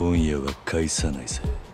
今夜は返さないぜ。